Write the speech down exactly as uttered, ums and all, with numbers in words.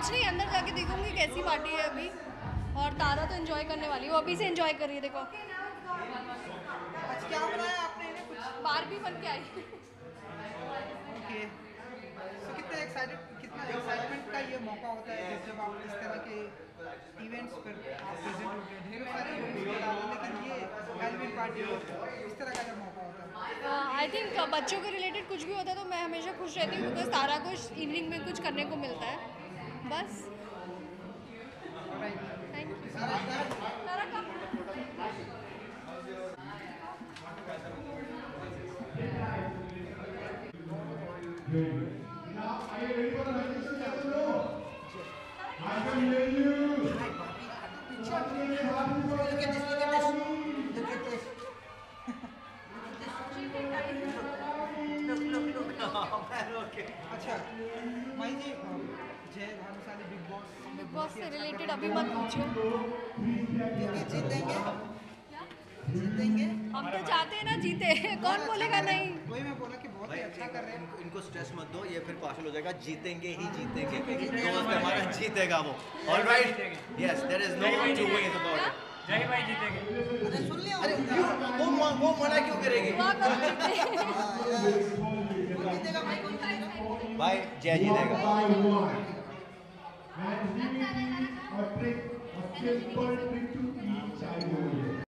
कुछ नहीं, अंदर जाके देखूंगी कैसी पार्टी है अभी। और तारा तो एंजॉय करने वाली है, वो अभी से एंजॉय कर रही है। देखो आज क्या बनाया आपने इन्हें कुछ? बारबी बन के आई। ओके, तो कितने एक्साइटेड कितना एक्साइटमेंट का ये मौका होता है जब जब आप इस तरह के इवेंट्स पर आप प्रेजेंट होते हैं। ढेरों सारे इवेंट्स पर आप हैं, लेकिन ये हैलोवीन पार्टी इस तरह का जब मौका होता है। आई थिंक बच्चों के रिलेटेड कुछ भी होता है तो मैं हमेशा खुश रहती हूँ, बिकॉज तारा को इवनिंग में कुछ करने को मिलता है बस। Thank you. तारा कब? अच्छा Mahi ji, Jay Bhanushali big boss big boss से रिलेटेड अभी मत पूछिए। जीतेंगे जीतेंगे हम तो चाहते हैं ना जीते, कौन बोलेगा नहीं। वही मैं बोला कि बहुत ही अच्छा कर रहे हैं। इनको स्ट्रेस मत दो, ये फिर पार्शल हो जाएगा। जीतेंगे ही जीतेंगे, दोस्त हमारा जीतेगा वो। Alright, yes, there is no two ways about it. Jay भाई जीतेंगे। अरे सुन लिया, अरे क्यों वो वो मना क्यों करेगी? दुआ करो जीते। जीतेगा भाई, कौन जीतेगा? भाई जय जीतेगा। And he a trick, a simple trick to each child.